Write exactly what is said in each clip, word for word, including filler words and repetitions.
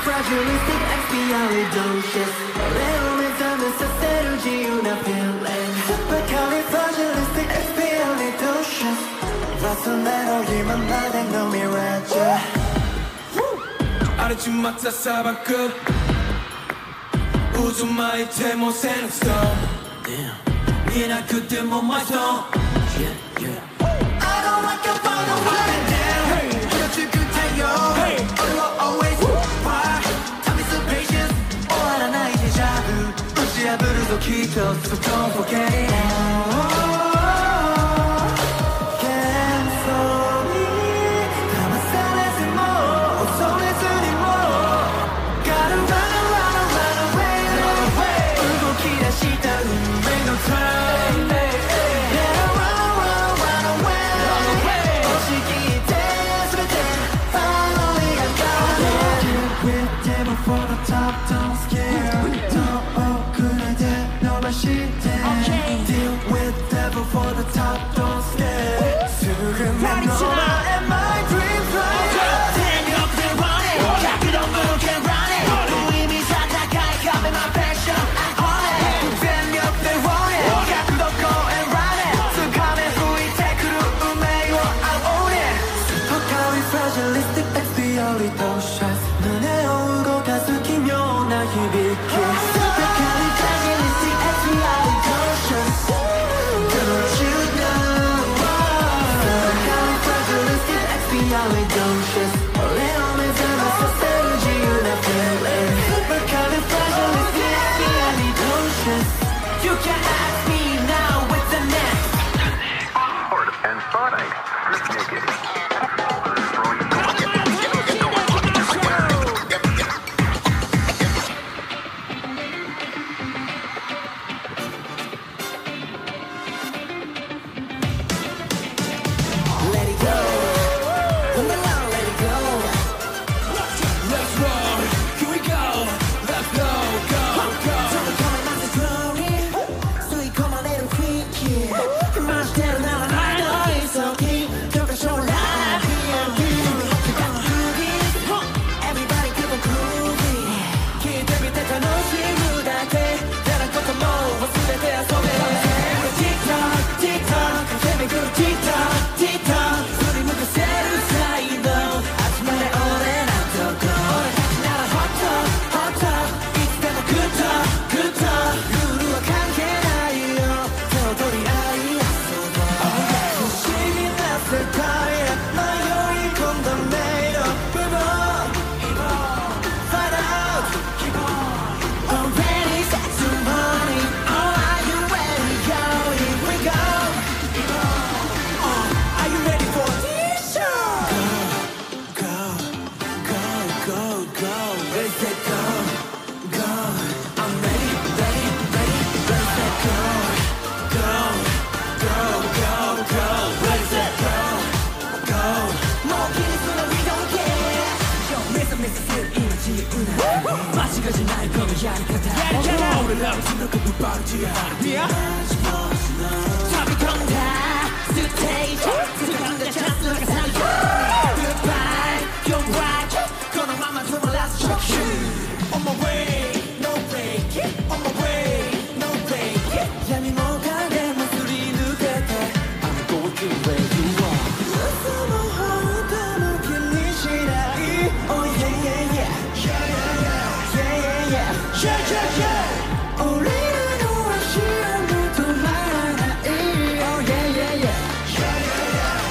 fragilistic expialidocious 어려움을 담아서 새로 지운 a feeling supercalifragilisticexpialidocious 와서 날 오기만 마당 no mirage 아래춤마다 사방급 우주마의 데모 새는 stone 니나 그때 못 마셔 yeah, yeah. I don't like your final running down 그렇지 그때요 어려워 always why time is the patience 오 하나 나의 데자뷰 으쌰 부르도 기도 so don't forget it now Deal with devil for the top, don't scare. 수금만 너나 and my dream fly. Stand up and run it. 자꾸 don't move and run it. 또 이미 살다가에 come my passion. On it. Stand up and run it. 자꾸 don't go and run it. 순간에 후이 태크로 운명이고 I own it. Supercalifragilistic expialidocious. 눈에 오고 가슴기며 나 희비켜. You can ask me now with the next Hard and sonic. Naked. 마치가지 나의 검은 야리카다 오래라고 생각해도 빠르지야 잡이 통다 스테이지 스테이지 찬스가 살려 Goodbye, you're right Gonna mama to my last shock On my way, no break On my way, no break闇も影もすり抜けてI'm going to where you are嘘も本当も気にしない Oh yeah yeah yeah Yeah, yeah, yeah. 우리는 오아시아로 또 말하나. Oh, yeah, yeah, yeah. Yeah, yeah, yeah.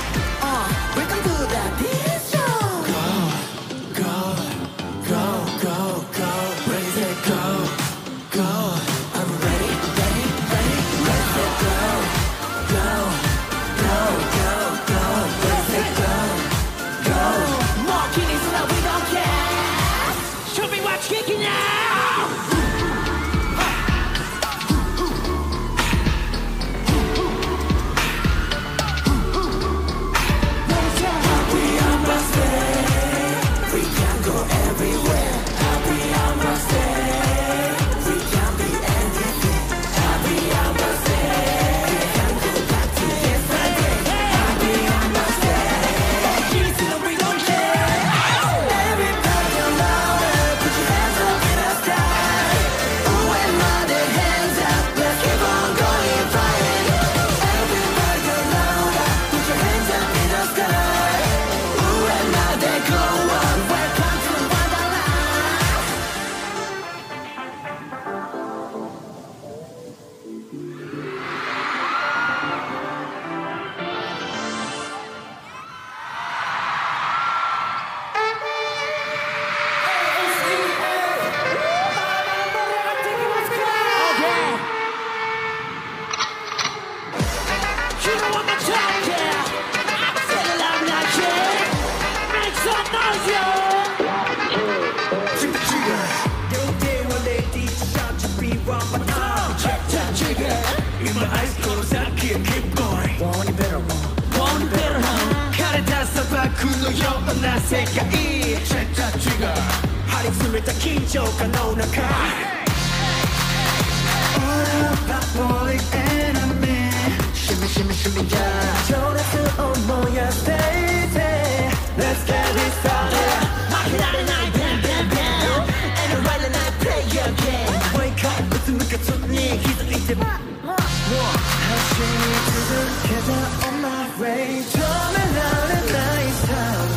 ような世界 Check that trigger 張り詰めた緊張感の中 All about public enemy Shimmy shimmy shimmy yeah 情熱を燃やしていて Let's get it started 負けられない Bam bam bam And I ride and I play your game Wake up うつむかつに気づいても走り続けた On my way 止められないさ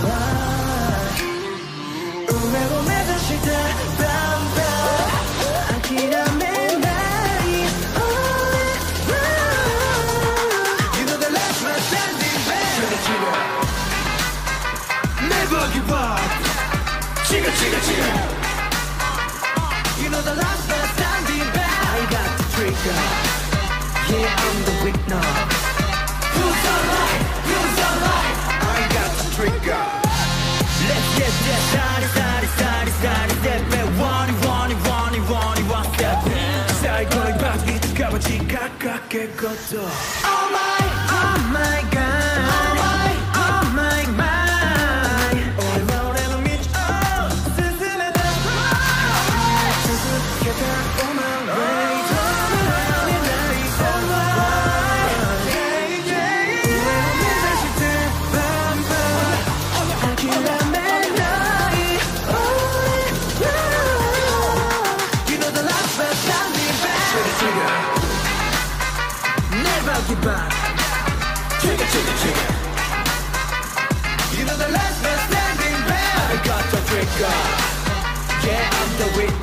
上を目指して Bam bam 諦めない Only run You know the last man standing back Chigga chigga Never give up Chigga chigga chigga You know the last man standing back I got the trigger Yeah, I'm the winner. Who's alive? Who's alive? I got the trigger. Let's get that started, started, started, started. Step back, one, one, one, one, one step. Start going back, it's got what you got, got, get, got to. Oh my, oh my God. Oh my, oh my, my. All around and me, oh, this is it. Just get that on my way. Never give up. Trigger, trigger, trigger. You know the last man standing back. I got the trigger. Yeah, I'm the winner.